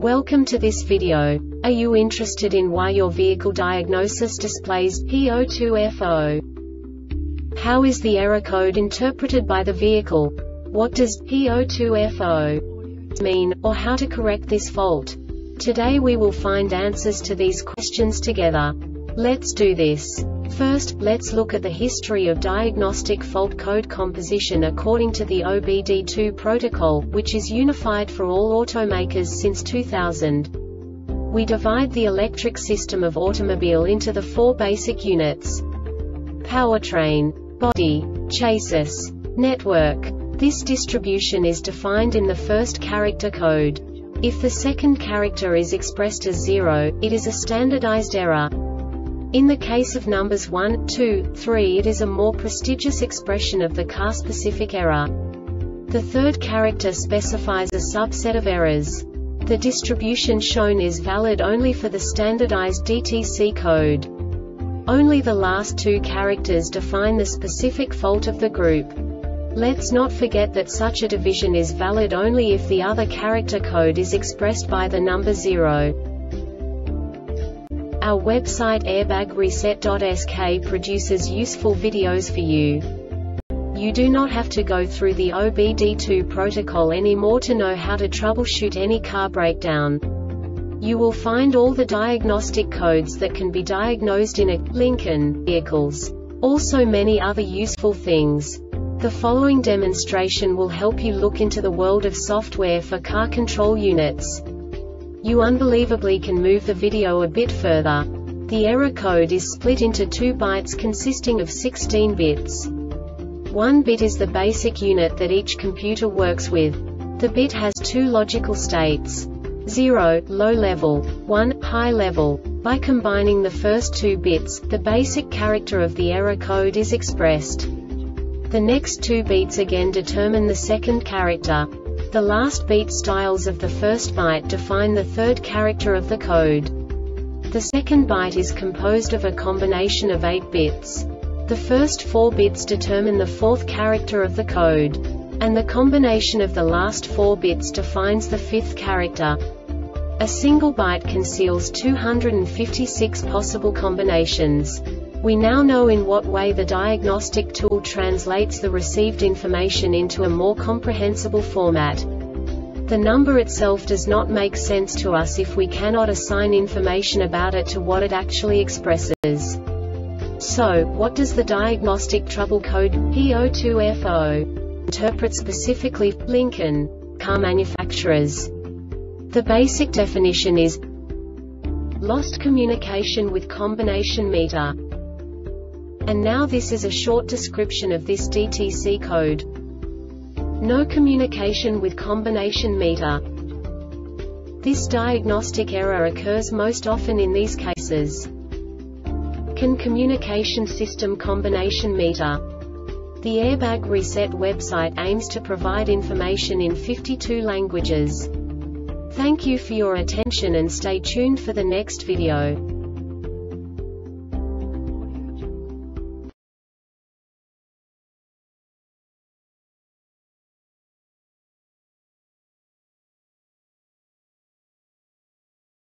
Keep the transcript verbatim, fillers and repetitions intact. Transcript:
Welcome to this video. Are you interested in why your vehicle diagnosis displays P zero two F zero? How is the error code interpreted by the vehicle? What does P zero two F zero mean, or how to correct this fault? Today we will find answers to these questions together. Let's do this. First, let's look at the history of diagnostic fault code composition according to the O B D two protocol, which is unified for all automakers since two thousand. We divide the electric system of automobile into the four basic units: powertrain, body, chassis, network. This distribution is defined in the first character code. If the second character is expressed as zero, it is a standardized error. In the case of numbers one, two, three, it is a more prestigious expression of the car-specific error. The third character specifies a subset of errors. The distribution shown is valid only for the standardized D T C code. Only the last two characters define the specific fault of the group. Let's not forget that such a division is valid only if the other character code is expressed by the number zero. Our website airbag reset dot S K produces useful videos for you. You do not have to go through the O B D two protocol anymore to know how to troubleshoot any car breakdown. You will find all the diagnostic codes that can be diagnosed in a Lincoln vehicles. Also many other useful things. The following demonstration will help you look into the world of software for car control units. You unbelievably can move the video a bit further. The error code is split into two bytes consisting of sixteen bits. One bit is the basic unit that each computer works with. The bit has two logical states: zero, low level, one, high level. By combining the first two bits, the basic character of the error code is expressed. The next two beats again determine the second character. The last beat styles of the first byte define the third character of the code. The second byte is composed of a combination of eight bits. The first four bits determine the fourth character of the code. And the combination of the last four bits defines the fifth character. A single byte conceals two hundred fifty-six possible combinations. We now know in what way the diagnostic tool translates the received information into a more comprehensible format. The number itself does not make sense to us if we cannot assign information about it to what it actually expresses. So, what does the diagnostic trouble code P zero two F zero interpret specifically for Lincoln car manufacturers? The basic definition is lost communication with combination meter. And now this is a short description of this D T C code. No communication with combination meter. This diagnostic error occurs most often in these cases. Can communication system combination meter? The Airbag Reset website aims to provide information in fifty-two languages. Thank you for your attention and stay tuned for the next video.